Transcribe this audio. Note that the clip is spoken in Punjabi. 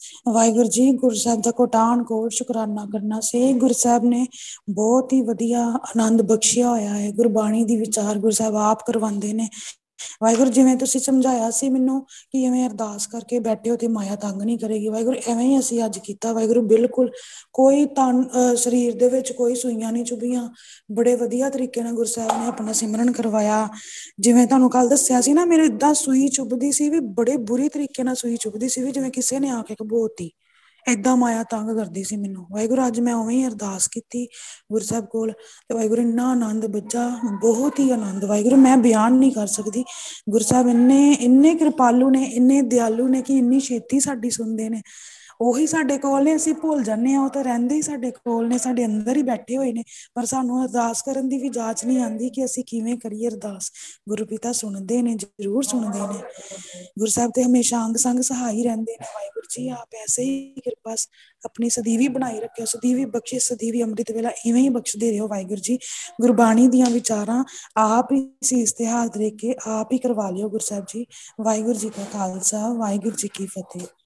ਵਾਹਿਗੁਰੂ ਜੀ, ਗੁਰੂ ਸਾਹਿਬ ਦਾ ਕੋਟਾਨ ਕੋਟ ਸ਼ੁਕਰਾਨਾ ਕਰਨਾ ਸੀ। ਗੁਰੂ ਸਾਹਿਬ ਨੇ ਬਹੁਤ ਹੀ ਵਧੀਆ ਆਨੰਦ ਬਖਸ਼ਿਆ ਹੋਇਆ ਹੈ। ਗੁਰਬਾਣੀ ਦੀ ਵਿਚਾਰ ਗੁਰੂ ਸਾਹਿਬ ਆਪ ਕਰਵਾਉਂਦੇ ਨੇ। ਵਾਹਿਗੁਰੂ, ਜਿਵੇਂ ਤੁਸੀਂ ਸਮਝਾਇਆ ਸੀ ਮੈਨੂੰ ਕਿ ਐਵੇਂ ਅਰਦਾਸ ਕਰਕੇ ਬੈਠੇ ਹੋ ਤੇ ਮਾਇਆ ਤੰਗ ਨਹੀਂ ਕਰੇਗੀ, ਵਾਹਿਗੁਰੂ ਐਵੇਂ ਹੀ ਅਸੀਂ ਅੱਜ ਕੀਤਾ। ਵਾਹਿਗੁਰੂ ਬਿਲਕੁਲ ਕੋਈ ਸਰੀਰ ਦੇ ਵਿੱਚ ਕੋਈ ਸੂਈਆਂ ਨਹੀਂ ਚੁੱਭੀਆਂ। ਬੜੇ ਵਧੀਆ ਤਰੀਕੇ ਨਾਲ ਗੁਰੂ ਸਾਹਿਬ ਨੇ ਆਪਣਾ ਸਿਮਰਨ ਕਰਵਾਇਆ। ਜਿਵੇਂ ਤੁਹਾਨੂੰ ਕੱਲ ਦੱਸਿਆ ਸੀ ਨਾ, ਮੈਨੂੰ ਏਦਾਂ ਸੂਈ ਚੁੱਭਦੀ ਸੀ ਵੀ, ਬੜੇ ਬੁਰੀ ਤਰੀਕੇ ਨਾਲ ਸੂਈ ਚੁੱਭਦੀ ਸੀ ਵੀ, ਜਿਵੇਂ ਕਿਸੇ ਨੇ ਆ ਕੇ ਘਬੋਤੀ। ਏਦਾਂ ਮਾਇਆ ਤੰਗ ਕਰਦੀ ਸੀ ਮੈਨੂੰ। ਵਾਹਿਗੁਰੂ ਅੱਜ ਮੈਂ ਉਵੇਂ ਹੀ ਅਰਦਾਸ ਕੀਤੀ ਗੁਰੂ ਸਾਹਿਬ ਕੋਲ, ਤੇ ਵਾਹਿਗੁਰੂ ਇੰਨਾ ਆਨੰਦ ਬੱਝਾ, ਬਹੁਤ ਹੀ ਆਨੰਦ। ਵਾਹਿਗੁਰੂ ਮੈਂ ਬਿਆਨ ਨਹੀਂ ਕਰ ਸਕਦੀ। ਗੁਰੂ ਸਾਹਿਬ ਇੰਨੇ ਕਿਰਪਾਲੂ ਨੇ, ਇੰਨੇ ਦਿਆਲੂ ਨੇ ਕਿ ਇੰਨੀ ਛੇਤੀ ਸਾਡੀ ਸੁਣਦੇ ਨੇ। ਉਹੀ ਸਾਡੇ ਕੋਲ ਨੇ, ਅਸੀਂ ਭੁੱਲ ਜਾਂਦੇ ਹਾਂ। ਉਹ ਤਾਂ ਰਹਿੰਦੇ ਹੀ ਸਾਡੇ ਕੋਲ ਨੇ, ਸਾਡੇ ਅੰਦਰ ਹੀ ਬੈਠੇ ਹੋਏ ਨੇ। ਪਰ ਸਾਨੂੰ ਅਰਦਾਸ ਕਰਨ ਦੀ ਵੀ ਜਾਚ ਨਹੀਂ ਆਉਂਦੀ ਕਿ ਅਸੀਂ ਕਿਵੇਂ ਕਰੀਏ ਅਰਦਾਸ। ਗੁਰੂ ਪਿਤਾ ਸੁਣਦੇ ਨੇ, ਜ਼ਰੂਰ ਸੁਣਦੇ ਨੇ। ਗੁਰੂ ਸਾਹਿਬ ਤੇ ਹਮੇਸ਼ਾ ਅੰਗ ਸੰਗ ਸਹਾਈ ਰਹਿੰਦੇ ਨੇ। ਵਾਹਿਗੁਰੂ ਜੀ ਆਪ ਐਸੇ ਹੀ ਕਿਰਪਾ ਆਪਣੀ ਸਦੀਵੀ ਬਣਾਈ ਰੱਖਿਓ। ਸਦੀਵੀ ਬਖਸ਼ਿਸ਼, ਸਦੀਵੀ ਅੰਮ੍ਰਿਤ ਵੇਲਾ ਇਵੇਂ ਹੀ ਬਖਸ਼ਦੇ ਰਹੋ ਵਾਹਿਗੁਰੂ ਜੀ। ਗੁਰਬਾਣੀ ਦੀਆਂ ਵਿਚਾਰਾਂ ਆਪ ਹੀ ਸੀਸ ਤੇ ਹੱਥ ਰੱਖ ਕੇ ਆਪ ਹੀ ਕਰਵਾ ਲਿਓ ਗੁਰੂ ਸਾਹਿਬ ਜੀ। ਵਾਹਿਗੁਰੂ ਜੀ ਕਾ ਖਾਲਸਾ, ਵਾਹਿਗੁਰੂ ਜੀ ਕੀ ਫਤਿਹ।